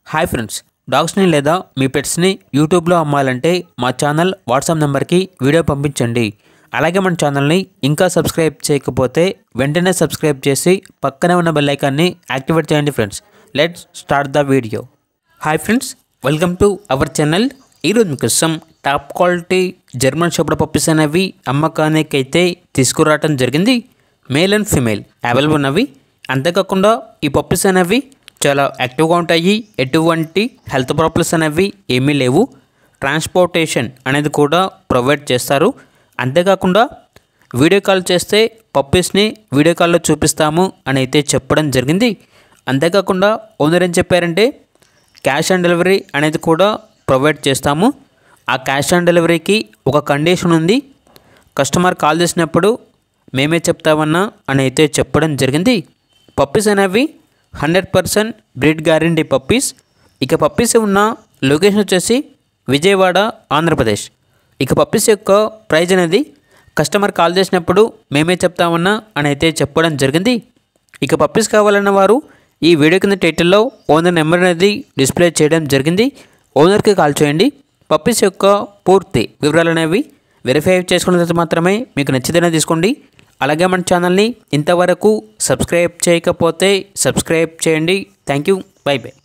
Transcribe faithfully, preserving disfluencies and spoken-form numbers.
Hi friends, డాగ్స్ని లేదా మీ పెట్స్ని యూట్యూబ్లో అమ్మాలంటే మా ఛానల్ వాట్సాప్ నెంబర్కి వీడియో పంపించండి. అలాగే మన ఛానల్ని ఇంకా సబ్స్క్రైబ్ చేయకపోతే వెంటనే సబ్స్క్రైబ్ చేసి పక్కనే ఉన్న బెల్ ఐకాన్ని యాక్టివేట్ చేయండి. Friends, let's start the video. Hi friends, welcome to our channel. ఈరోజు మీకోసం top quality German shepherd puppies అనేవి అమ్మకానికి అయితే తీసుకురావడం జరిగింది. మేల్ అండ్ ఫీమేల్ అవైలబుల్ ఉన్నవి. అంతేకాకుండా ఈ పప్పీస్ అనేవి చాలా యాక్టివ్గా ఉంటాయి. ఎటువంటి హెల్త్ ప్రాబ్లమ్స్ అనేవి ఏమీ లేవు. ట్రాన్స్పోర్టేషన్ అనేది కూడా ప్రొవైడ్ చేస్తారు. అంతేకాకుండా వీడియో కాల్ చేస్తే పప్పీస్ని వీడియో కాల్లో చూపిస్తాము అని అయితే చెప్పడం జరిగింది. అంతేకాకుండా ఓనర్ ఏం చెప్పారంటే క్యాష్ ఆన్ డెలివరీ అనేది కూడా ప్రొవైడ్ చేస్తాము. ఆ క్యాష్ ఆన్ డెలివరీకి ఒక కండిషన్ ఉంది. కస్టమర్ కాల్ చేసినప్పుడు మేమే చెప్తామన్నా అని అయితే చెప్పడం జరిగింది. పప్పీస్ అనేవి hundred percent breed guarantee puppies. ఇక పప్పీస్ ఉన్న లొకేషన్ వచ్చేసి విజయవాడ, ఆంధ్రప్రదేశ్. ఇక పప్పీస్ యొక్క ప్రైజ్ అనేది కస్టమర్ కాల్ చేసినప్పుడు మేమే చెప్తామన్నా అని అయితే చెప్పడం జరిగింది. ఇక పప్పీస్ కావాలన్న వారు ఈ వీడియో కింద టైటిల్లో ఓనర్ నెంబర్ అనేది డిస్ప్లే చేయడం జరిగింది. ఓనర్కి కాల్ చేయండి. పప్పీస్ యొక్క పూర్తి వివరాలు అనేవి వెరిఫై చేసుకున్న తర్వాత మాత్రమే మీకు నచ్చితేనే తీసుకోండి. అలాగే మన ఛానల్ని ఇంతవరకు సబ్స్క్రైబ్ చేయకపోతే సబ్స్క్రైబ్ చేయండి. Thank you. Bye by.